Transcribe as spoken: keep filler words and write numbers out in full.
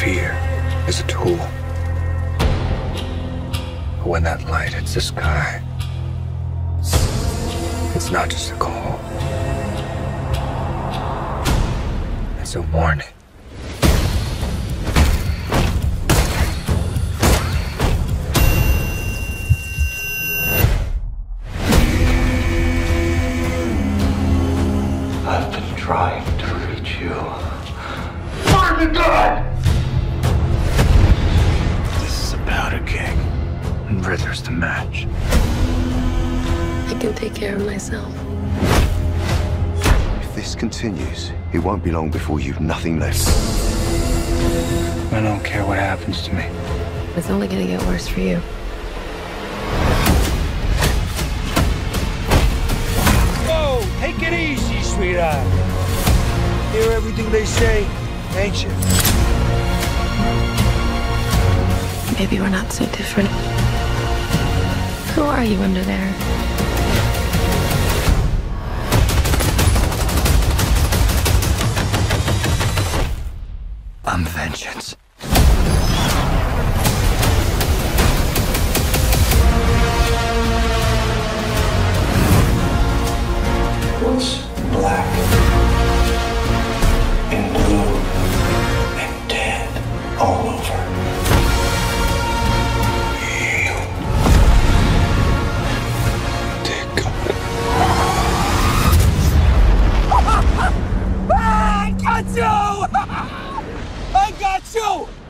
fear is a tool. But when that light hits the sky, it's not just a call. It's a warning. I've been trying to reach you. Find the gun! This is about a king, and Rither's the match. I can take care of myself. If this continues, it won't be long before you've nothing left. I don't care what happens to me. It's only gonna get worse for you. Whoa, take it easy, sweetheart. Hear everything they say, ain't you? Maybe we're not so different. Who are you under there? I'm vengeance. What's black and blue and dead all over? You. Dear God. I got you! I got you!